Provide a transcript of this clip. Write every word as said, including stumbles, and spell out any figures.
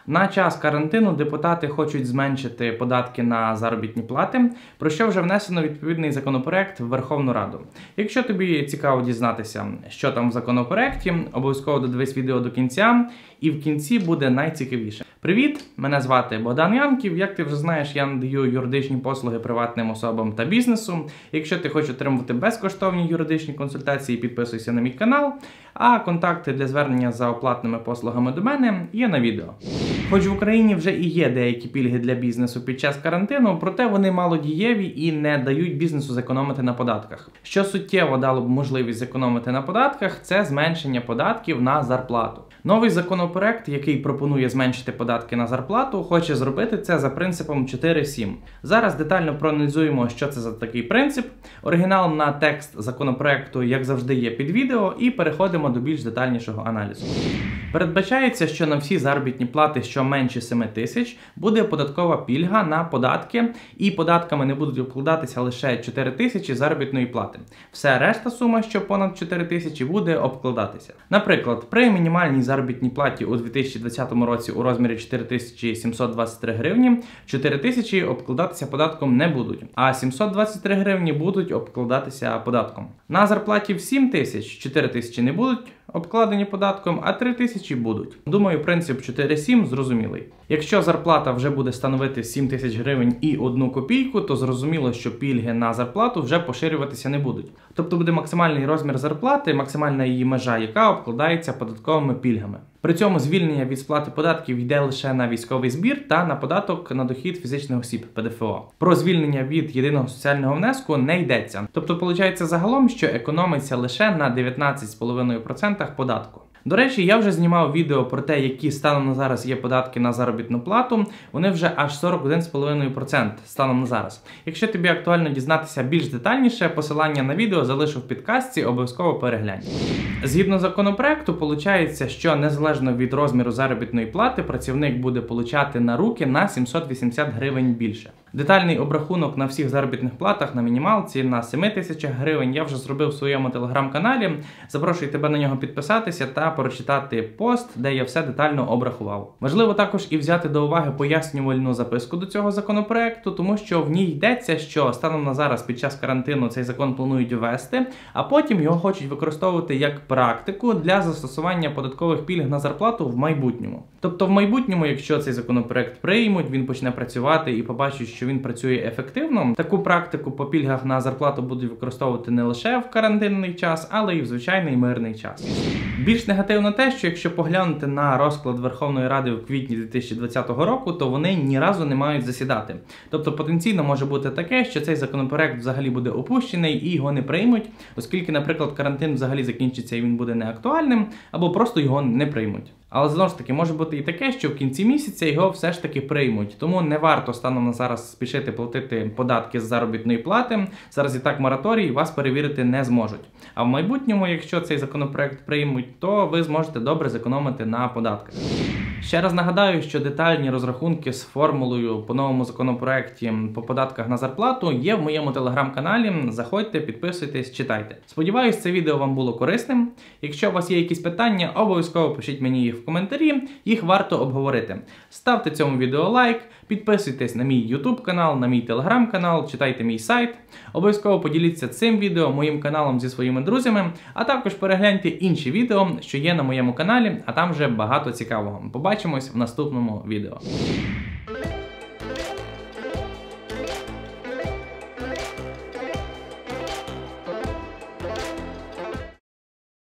На час карантину депутати хочуть зменшити податки на заробітні плати, про що вже внесено відповідний законопроект в Верховну Раду. Якщо тобі цікаво дізнатися, що там в законопроекті, обов'язково додивись відео до кінця, і в кінці буде найцікавіше. Привіт, мене звати Богдан Янків. Як ти вже знаєш, я надаю юридичні послуги приватним особам та бізнесу. Якщо ти хочеш отримувати безкоштовні юридичні консультації, підписуйся на мій канал, а контакти для звернення за оплатними послугами до мене є на відео. Хоч в Україні вже і є деякі пільги для бізнесу під час карантину, проте вони малодієві і не дають бізнесу зекономити на податках. Що суттєво дало б можливість зекономити на податках, це зменшення податків на зарплату. Новий законопроект, який пропонує зменшити податки на зарплату, хоче зробити це за принципом чотири сім. Зараз детально проаналізуємо, що це за такий принцип. Оригінал на текст законопроекту, як завжди, є під відео, і переходимо до більш детальнішого аналізу. Передбачається, що на всі заробітні плати, що менше семи тисяч, буде податкова пільга на податки, і податками не будуть обкладатися лише чотири тисячі заробітної плати. Все решта сума, що понад чотири тисячі, буде обкладатися. Наприклад, при мінімальній заробітній платі у дві тисячі двадцятому році у розмірі чотири тисячі сімсот двадцять три гривні, чотири тисячі обкладатися податком не будуть, а сімсот двадцять три гривні будуть обкладатися податком. На зарплаті в сім тисяч чотири тисячі не будуть обкладені податком, а три тисячі будуть. Думаю, принцип чотири сім зрозумілий. Якщо зарплата вже буде становити сім тисяч гривень і одну копійку, то зрозуміло, що пільги на зарплату вже поширюватися не будуть. Тобто буде максимальний розмір зарплати, максимальна її межа, яка обкладається податковими пільгами. При цьому звільнення від сплати податків йде лише на військовий збір та на податок на дохід фізичних осіб – Пе Де Фе О. Про звільнення від єдиного соціального внеску не йдеться. Тобто, виходить загалом, що економиться лише на дев'ятнадцять цілих п'ять десятих відсотка податку. До речі, я вже знімав відео про те, які станом на зараз є податки на заробітну плату. Вони вже аж сорок один цілих п'ять десятих відсотка станом на зараз. Якщо тобі актуально дізнатися більш детальніше, посилання на відео залишу в підказці, обов'язково переглянь. Згідно законопроекту, виходить, що незалежно від розміру заробітної плати, працівник буде получати на руки на сімсот вісімдесят гривень більше. Детальний обрахунок на всіх заробітних платах на мінімалці на семи тисячах гривень я вже зробив в своєму телеграм-каналі. Запрошую тебе на нього підписатися та прочитати пост, де я все детально обрахував. Важливо також і взяти до уваги пояснювальну записку до цього законопроекту, тому що в ній йдеться, що станом на зараз під час карантину цей закон планують ввести, а потім його хочуть використовувати як практику для застосування податкових пільг на зарплату в майбутньому. Тобто в майбутньому, якщо цей законопроект приймуть, він почне працювати і побачить, що він працює ефективно, таку практику по пільгах на зарплату будуть використовувати не лише в карантинний час, але й в звичайний мирний час. Більш негативно те, що якщо поглянути на розклад Верховної Ради в квітні дві тисячі двадцятого року, то вони ні разу не мають засідати. Тобто потенційно може бути таке, що цей законопроект взагалі буде опущений і його не приймуть, оскільки, наприклад, карантин взагалі закінчиться і він буде неактуальним, або просто його не приймуть. Але, знову ж таки, може бути і таке, що в кінці місяця його все ж таки приймуть. Тому не варто станом на зараз спішити платити податки з заробітної плати. Зараз і так мораторій, вас перевірити не зможуть. А в майбутньому, якщо цей законопроект приймуть, то ви зможете добре зекономити на податках. Ще раз нагадаю, що детальні розрахунки з формулою по новому законопроекті по податках на зарплату є в моєму телеграм-каналі. Заходьте, підписуйтесь, читайте. Сподіваюсь, це відео вам було корисним. Якщо у вас є якісь питання, обов'язково пишіть мені їх в коментарі, їх варто обговорити. Ставте цьому відео лайк, підписуйтесь на мій ютуб канал, на мій телеграм-канал, читайте мій сайт. Обов'язково поділіться цим відео, моїм каналом зі своїми друзями, а також перегляньте інші відео, що є на моєму каналі, а там вже багато цікавого. Побачимось в наступному відео.